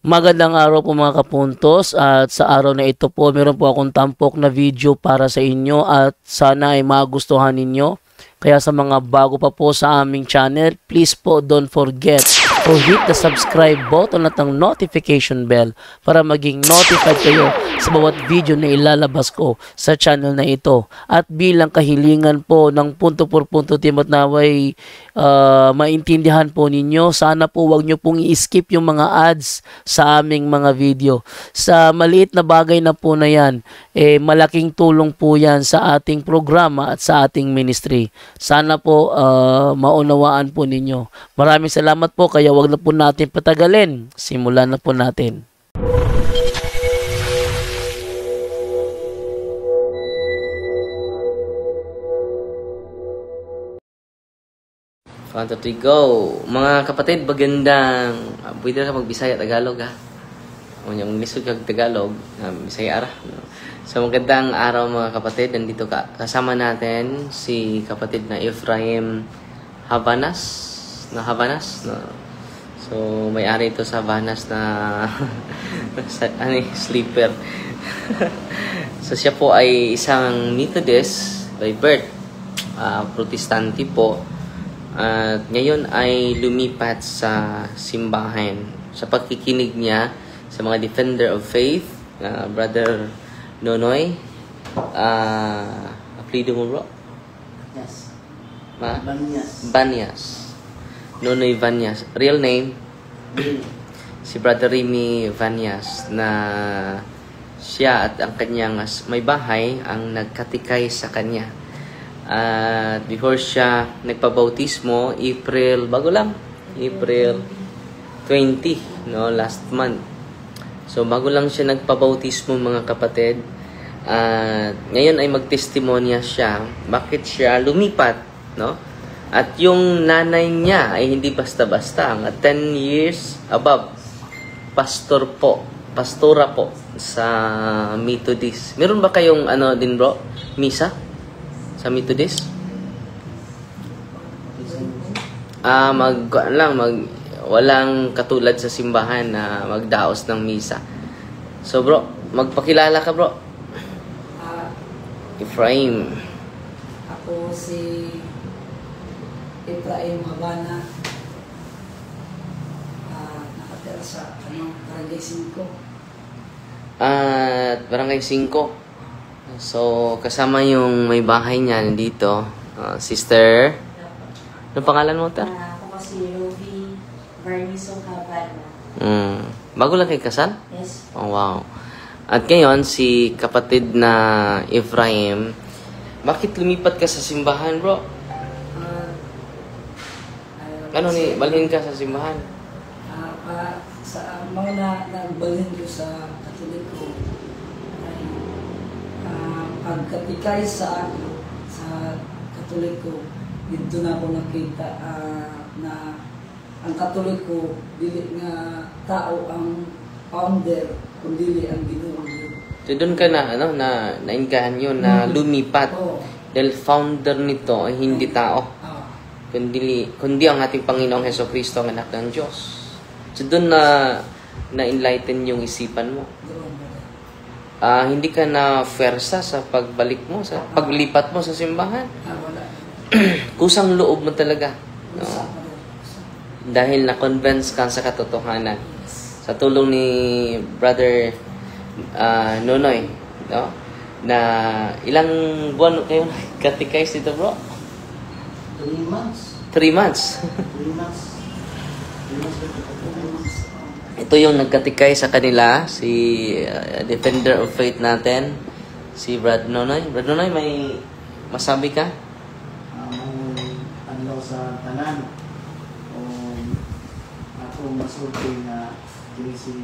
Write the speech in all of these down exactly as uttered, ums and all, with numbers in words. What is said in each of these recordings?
Magandang araw po mga kapuntos, at sa araw na ito po meron po akong tampok na video para sa inyo at sana ay magustuhan ninyo. Kaya sa mga bago pa po sa aming channel, please po don't forget to hit the subscribe button at ang notification bell para maging notified kayo sa bawat video na ilalabas ko sa channel na ito. At bilang kahilingan po ng punto por punto team at naway uh, maintindihan po ninyo, sana po wag nyo pong i-skip yung mga ads sa aming mga video. Sa maliit na bagay na po na yan, eh, malaking tulong po yan sa ating programa at sa ating ministry. Sana po uh, maunawaan po ninyo. Maraming salamat po, kaya wag na po natin patagalin. Simulan na po natin. One, two, three, go! Mga kapatid, magandang... Uh, pwede na ka mag-Bisaya, Tagalog, ha? O yung lisod kag Tagalog, uh, Bisaya ara. No? So, magandang araw mga kapatid. Nandito ka. Kasama natin si kapatid na Ephraim Habanas. Na Habanas. No? So, may-ari ito sa Habanas na... sa, ano, sleeper. So, siya po ay isang Methodist by birth. Uh, Protestante po. At ngayon ay lumipat sa simbahan sa pagkikinig niya sa mga defender of faith, uh, Brother Nonoy. Uh, apelido mo, bro? Yes. Ma? Banyas. Banyas. Nonoy Banyas. Real name? Si Brother Remy Banyas, na siya at ang kanyang may bahay ang nagkatikay sa kanya. At uh, before siya nagpabautismo, April, bago lang, April twentieth, no, last month. So, bago lang siya nagpabautismo mga kapatid. At uh, ngayon ay magtestimonya siya. Bakit siya lumipat, no? At yung nanay niya ay hindi basta-basta. Ang ten years above, pastor po, pastora po sa Methodist. Meron ba kayong ano din, bro? Misa? Sa Methodist? Ah, mag lang mag walang katulad sa simbahan na magdaos ng misa. So bro, magpakilala ka, bro. Uh, Ephraim. Ako si Ephraim Habana. Uh, nakatira sa ano, Barangay five. At Barangay five. So, kasama yung may bahay niya nandito. Uh, sister. Ano pangalan mo, ta? Uh, ako si Ruby Barniso Habana. Mm. Bago lang kayo kasal? Yes. Oh, wow. At ngayon, si kapatid na Ephraim, bakit lumipat ka sa simbahan, bro? Uh, Ano ni, balhin ka sa simbahan? Uh, uh, sa mga na, nagbalhin ko sa Katoliko ay uh, pagkatikay sa sa Katoliko, dito na ako nakita uh, na ang Katoliko dili nga tao ang founder kundi ang Ginoo. So, doon ka na, ano, na, naingahan yun, na lumipat. Oh. Dahil founder nito ay hindi tao. Ah. Kundi, kundi ang ating Panginoong Hesukristo ang anak ng Diyos. So, doon na, na-enlighten yung isipan mo. Ah, hindi ka na fersa sa pagbalik mo, sa paglipat mo sa simbahan. Ah, wala. Kusang loob mo talaga. No? Usa. Dahil na-convince ka sa katotohanan. Sa tulong ni Brother uh, Nonoy, no? Na ilang buwan kayo nagkatikay dito, bro? Three months. Three months. Three months. Three months. Three months. Ito yung nagkatikay sa kanila, si uh, Defender of Faith natin, si Brad Nonoy. Brad Nonoy, may masabi ka? Ang ano sa tanan o ako masulti na dili si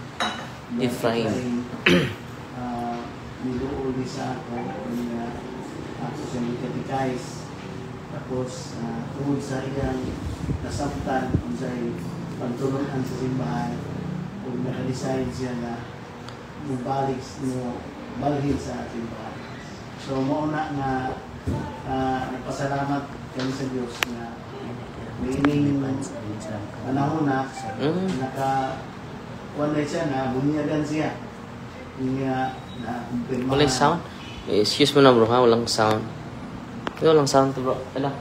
Ephraim. uh, niluol ni sa ako na ako siya nikatikais tapos uh, tungod sa iyang nasabtan kung sa'y pagtulungan sa simbahan kung naka-decide siya na mubalik mo balhin sa simbahan. So mauna nga uh, nagpasalamat kami sa Diyos na may ining panahon na Mm. naka kuwan na siya na bunyagan siya. Niya na kumpirma. Walang sound? Eh, excuse mo na bro ha, walang sound. Ito walang sound to bro. Ala.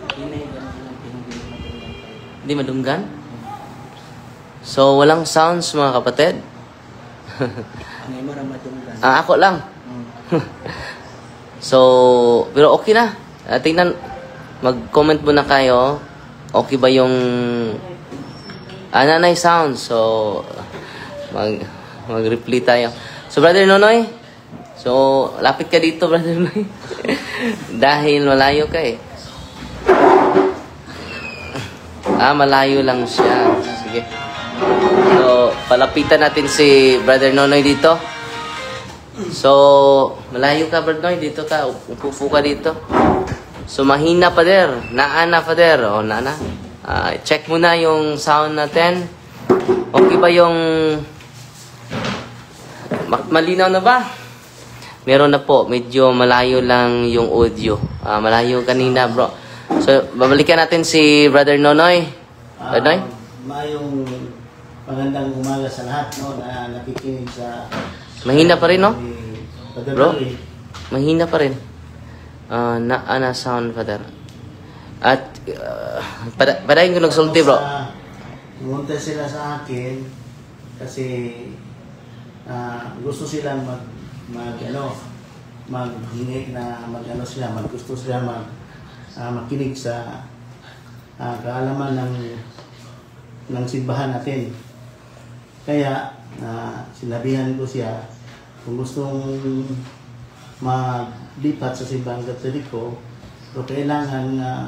Hindi madunggan? So, walang sounds mga kapatid? Ano mo na madunggan? Ah, ako lang. So, pero okay na. Uh, tingnan, mag-comment muna kayo. Okay ba yung ah, nanay sound? So, mag, mag-reply tayo. So, Brother Nonoy, so, lapit ka dito, Brother Nonoy. Dahil malayo ka eh. Ah, malayo lang siya. Sige. So, palapitan natin si Brother Nonoy dito. So, malayo ka, Brother Nonoy. Dito ka. Upo ka dito. So, mahina pa der. Naana pa der. O, naana. Uh, check muna yung sound natin. Okay ba yung... Malinaw na ba? Meron na po. Medyo malayo lang yung audio. Uh, malayo kanina, bro. So, babalikan natin si Brother Nonoy. Uh, Nonoy? Mayong magandang umaga sa lahat, no, na nakikinig sa... Mahina pa rin, no? Brother Bro? Nonoy. Mahina pa rin. Uh, na ana sound, Father. At, uh, pada, padahin ko nagsulti, bro. Pumunta sila sa akin kasi uh, gusto silang mag, mag ano, maghingi na mag ano sila, mag gusto sila mag uh, makinig sa uh, kaalaman ng ng simbahan natin. Kaya uh, sinabihan ko siya kung gustong maglipat sa simbahang Katoliko, pero kailangan uh,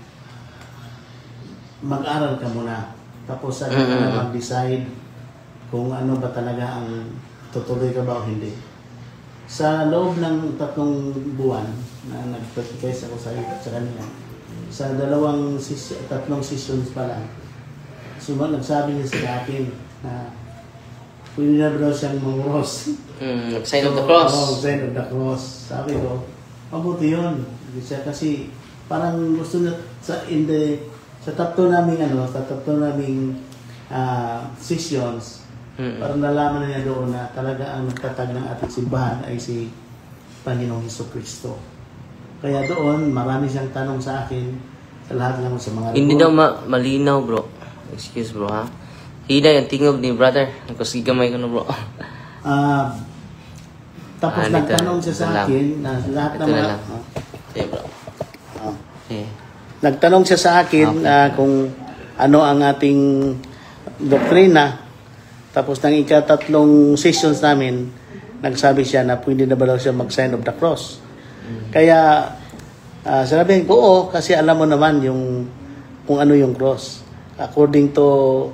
mag-aral ka muna. Tapos saka ka na mag-decide kung ano ba talaga ang tutuloy ka ba o hindi. Sa loob ng tatlong buwan na nag-practice ako sa, sa kanila, sa dalawang sis, tatlong sessions pa lang, suma, nagsabi niya sa akin na pwede na daw siyang manguros. Mm, sign of the cross. Oo, oh, sign of the cross. Sabi ko, mabuti yun. Kasi parang gusto na sa, in the, sa tatlo naming ano, sa tatlo naming uh, sessions, mm-hmm. parang nalaman na niya doon na talaga ang nagtatag ng ating simbahan ay si Panginoong Jesucristo. Kaya doon, marami siyang tanong sa akin sa lahat lang sa mga... Hindi daw ma malinaw, bro. Excuse, bro, ha? Hina yung tingog ni brother. Kasi gamay ko na, bro. Uh, tapos ah, nagtanong siya sa akin na lahat ng mga... Uh, okay, bro. Uh, okay. Nagtanong siya sa akin okay. uh, kung ano ang ating doktrina. Tapos nang ikatatlong sessions namin, nagsabi siya na pwede na ba daw siya mag-sign of the cross. Mm-hmm. Kaya uh, sinabi ko, oo, kasi alam mo naman yung kung ano yung cross. According to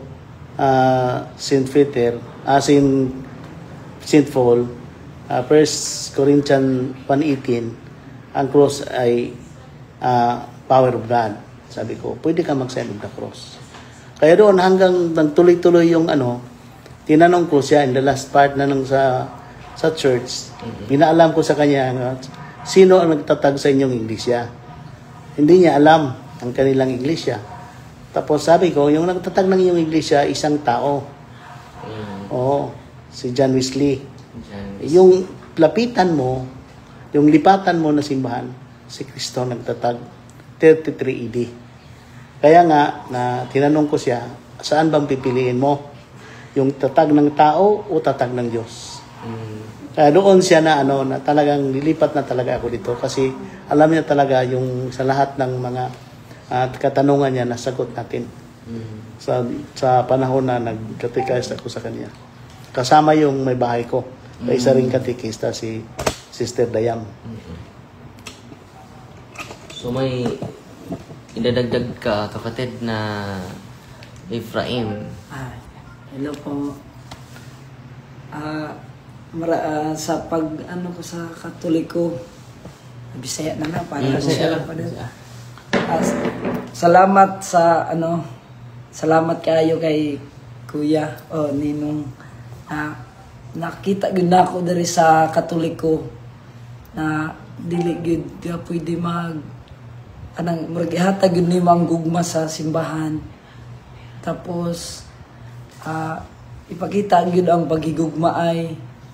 uh, Saint Peter, uh, Saint, Saint Paul, uh, First Corinthians one eighteen, ang cross ay uh, power of God. Sabi ko, pwede ka mag-sign of the cross. Kaya doon hanggang nagtuloy-tuloy yung ano, tinanong ko siya in the last part na nung sa sa church, pinaalam ko sa kanya, ano, sino ang nagtatag sa inyong iglesia? Hindi niya alam ang kanilang iglesia. Tapos sabi ko, yung nagtatag ng iyong iglesia, isang tao. Mm. Oo, si John Wesley. John Wesley. Yung lapitan mo, yung lipatan mo na simbahan, si Kristo nagtatag thirty-three A D. Kaya nga, na tinanong ko siya, saan bang pipiliin mo? Yung tatag ng tao o tatag ng Diyos? Mm. Kaya doon siya na, ano, na talagang lilipat na talaga ako dito kasi alam niya talaga yung sa lahat ng mga at uh, katanungan niya, nasagot natin mm. sa sa panahon na nag-catechize ako sa kanya. Kasama yung may bahay ko. Mm. Isa ring katekista si Sister Dayam. Mm-hmm. So may idadagdag ka, kapatid, na Ephraim. Ah, hello po. Ah, mara, uh, sa pag ano ko sa Katoliko, Bisaya na lang para mm, siya pa din. Uh, salamat sa ano, salamat kayo kay Kuya o Ninong. Uh, nakita gud nako diri sa Katoliko na dili gud ka pwede mag anang murgihatag gud ni manggugma sa simbahan. Tapos uh, ipakita gyud ang pagigugmaay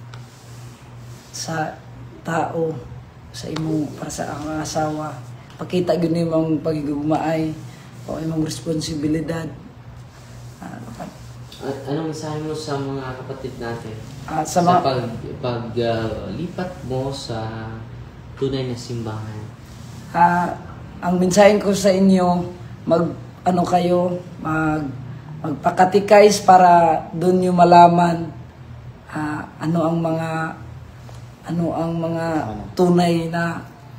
sa tao sa imong para sa ang asawa. Pakita gyud nimo ang pagigugmaay o imong responsibilidad. Ah, At anong mensahe mo sa mga kapatid natin? ah, sa Sa, mga pag, pag ah, lipat mo sa tunay na simbahan. Ah, ang mensahe ko sa inyo, mag ano kayo, mag magpakatikais para doon niyo malaman ah, ano ang mga ano ang mga tunay na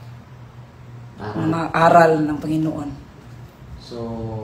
Aral. mga aral ng Panginoon. So,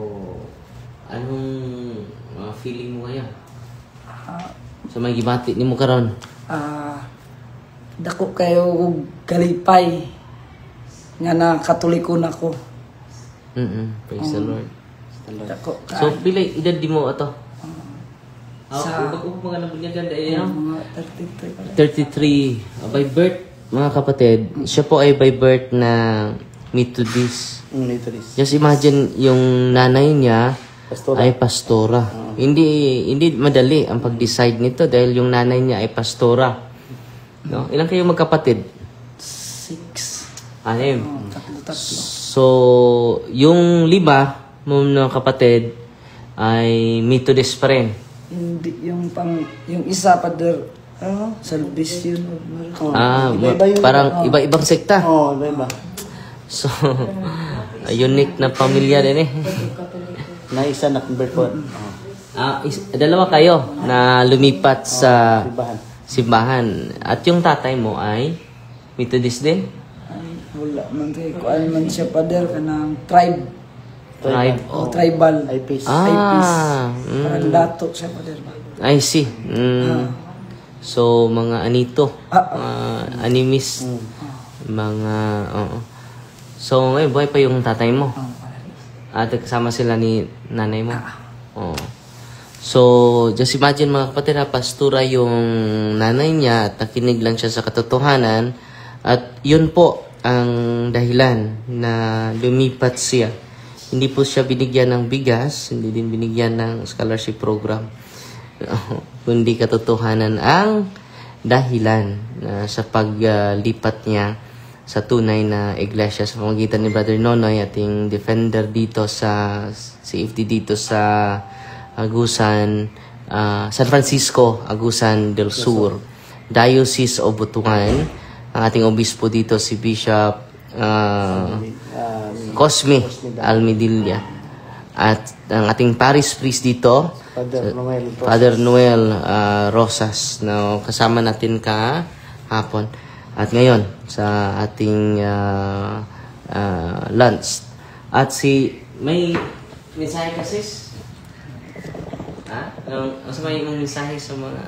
anong ah, feeling mo ngayon? Ah, Sa may gibati ni mo karon? ah, dako kayo og kalipay nga na katoliko nako. Mm Praise the Um, Lord. Dako So, ka. pilay edad di mo ato? Ah, Sa- sa mga nabunyagan dahil Ayun, no? mga thirty-three pala. thirty-three. Uh, by birth, mga kapatid, siya po ay by birth na Methodist. Mm, Methodist. Just imagine yung nanay niya Pastora. ay pastora. Hindi hindi madali ang pag-decide nito dahil yung nanay niya ay pastora. No? Ilan kayo magkapatid? Six. Anim. Oh, tatlo-tatlo. So, yung lima mo na kapatid ay Methodist pa rin. Hindi, yung pang, yung isa, Father, ano, Salvation. Oh, Ah, iba-iba yun. parang iba-ibang sekta. Oh, iba-iba. So, unique na pamilya din eh. Na isa na convert po. Oh, Ah, is- dalawa kayo na lumipat sa ibahan. simbahan. At yung tatay mo ay Methodist din? Ay, wala man kay kuan man siya, Father, kanang tribe. Tribe. O tribal. Ay, peace. Ah, Parang mm, dato siya, Father. I see. Mm. So, mga anito, Ah, mga animist, mga, oo. So, ngayon, buhay pa yung tatay mo. Oh, Father. At kasama sila ni nanay mo. Oo. So, just imagine mga kapatid ha, pastura yung nanay niya at nakinig lang siya sa katotohanan. At yun po ang dahilan na lumipat siya. Hindi po siya binigyan ng bigas, hindi din binigyan ng scholarship program. Kundi katotohanan ang dahilan na sa paglipat niya sa tunay na iglesia sa pamamagitan ni Brother Nonoy, ating defender dito sa safety dito sa Agusan, ah, San Francisco, Agusan del Sur, Diocese of Butuan. Ang ating obispo dito si Bishop ah, Ah, Cosme Almedilla. At ang ating parish priest dito, Father Noel. Father Noel ah, Rosas, na kasama natin ka hapon. At ngayon, sa ating ah, ah, lunch. At si, may mensahe ka sis? Ha? Ang ano sa may imong mensahe sa mga...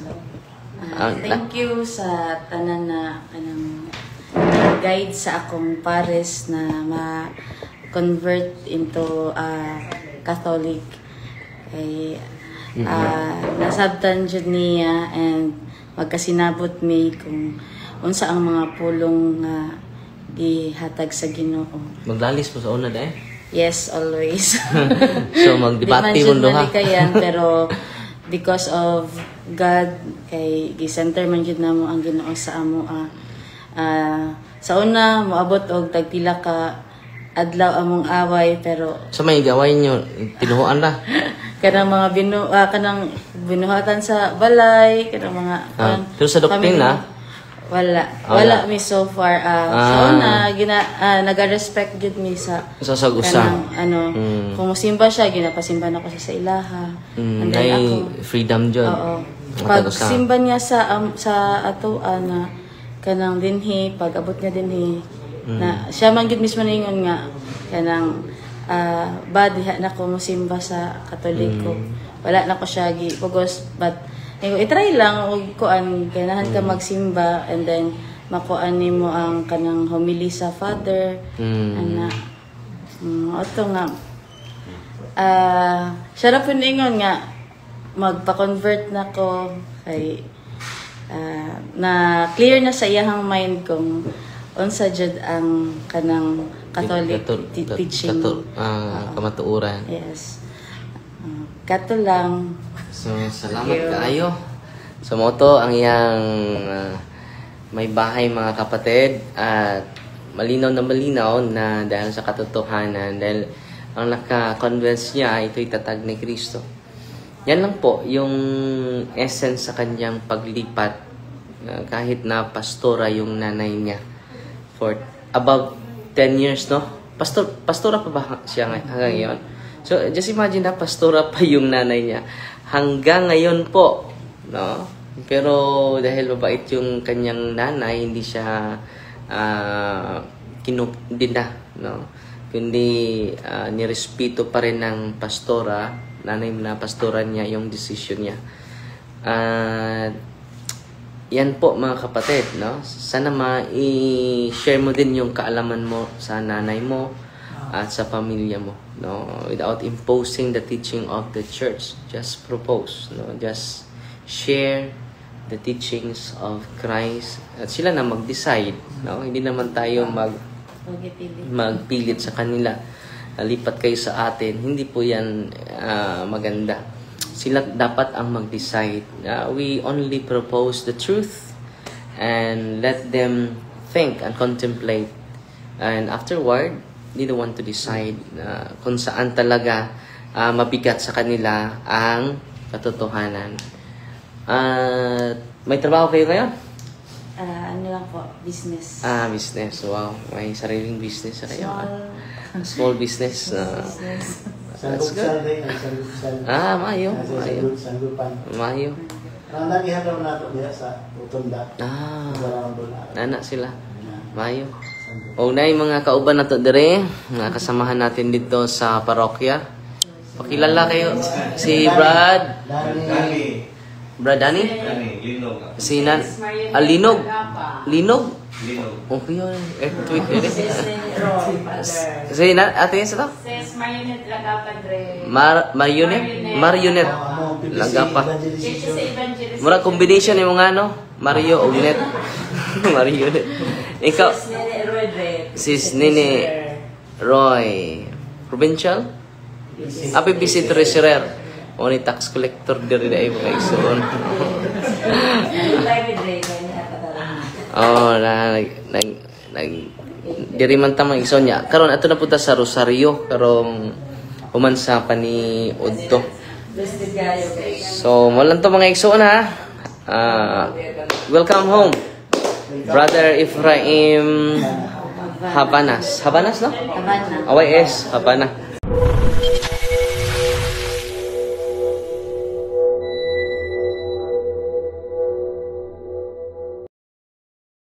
Ah, thank you sa tanan na kanang guide sa akong pares na ma-convert into ah, Catholic. Kay ah, nasabtan jud niya and magkasinabot mi kung unsa ang mga pulong nga gihatag sa Ginoo. Maglalis po sa una dahil. Yes, always. So, magdebate mo duha. Kayan, pero because of God, kay gi-center man jud namo ang Ginoo sa amo. Ah, Ah, sa una, moabot og tagpila ka adlaw among away, pero Sa may gawain nyo, tinuhuan na. kanang mga binu ah, kanang binuhatan sa balay, kanang mga Ah, kanang- pero sa doktrina? kami- wala Ah, wala wala. mi so far. Ah, sa Ah. una gina ah, naga-respect jud mi sa Sa sagusa. kanang ano, Mm. kung musimba siya ginapasimba na ko siya sa ilaha. Mm, And then ay ako, freedom dyan. oo. Matag Pag usa. simba niya sa um, sa ato na kanang dinhi, pag abot niya dinhi na siya man gid mismo ningon nga kanang ah bad diha na ko mosimba sa Katoliko. Wala na ko siya gi pugos, but Nego, itry lang og kuan kailangan ka magsimba and then makuan nimo ang kanang homily sa Father. Mm. Ana. Mm, ato nga ah siya ra pud ingon nga magpa-convert na ko kay ah, na clear na sa iyahang mind kung unsa jud ang kanang Catholic Katul- ti- kat- teaching. katul- ah, kamatuuran. Yes. Ah, kato lang. So, salamat kaayo. So, mo to ang iyang ah, may bahay mga kapatid at malinaw na malinaw na dahil sa katotohanan, dahil ang naka-convince niya ito'y tatag ni Kristo. Yan lang po yung essence sa kanyang paglipat uh, kahit na pastora yung nanay niya for above ten years, no? Pastor, pastora pa ba siya ngay- hanggang ngayon? So, just imagine na pastora pa yung nanay niya hanggang ngayon po, no? Pero dahil mabait yung kanyang nanay, hindi siya uh, kinupin na, no? Kundi uh, nirespeto pa rin ng pastora, nanay na pastora niya yung decision niya. At uh, yan po mga kapatid, no? Sana ma-share mo din yung kaalaman mo sa nanay mo at sa pamilya mo, no? Without imposing the teaching of the church, just propose, no? Just share the teachings of Christ at sila na mag-decide, no? Hindi naman tayo mag magpilit sa kanila. Lipat kayo sa atin. Hindi po yan uh, maganda. Sila dapat ang mag-decide. Uh, we only propose the truth and let them think and contemplate. And afterward, they don't want to decide uh, kung saan talaga uh, mabigat sa kanila ang katotohanan. Uh, may trabaho kayo ngayon? Ah, ano lang po, business. Ah, business. Wow. May sariling business na kayo. Small Ah. Small business. Uh, business. that's good. Sanggupsal din, ang sanggupsal. Ah, mayo. Nasa Mayo. sanggup- Sanggupan. Mayo. Ang nagihan naman nato diya sa Utunda. Ah, Walang doon. nana sila. Mayo. O na yung mga kauban na to dire, mga kasamahan natin dito sa parokya. Pakilala kayo. Si Brad. Dani. Brad Danny? Linog. Si Nan... Ah, Linog. Linog? Linog. Okay yun. Earthquake yun eh. Sis ni Roy, father. Si Nan... Ate, sa to? Sis Marionette Lagapa, Dre. Mar... Marionette? Marionette. Lagapa. Church sa Evangelist. Mura combination yung mga ano? Mario o Net. Marionette. Ikaw, Sis Nene Roy, Dre. Sis Nene Roy. Provincial? Ah, P P C Treasurer. O ni tax collector diri na yung mga igsoon. Live, Dre. Kaya atatarang. Oh, na nag nag nag diri man ta mga igsoon niya. Karon ato na punta sa Rosario karong umansa pa ni Udto. Blessed kayo, guys. So, mo lang to mga igsoon ha. Ah, welcome home. Brother Ephraim Habanas. Habanas no? Habana. Away S, Habana.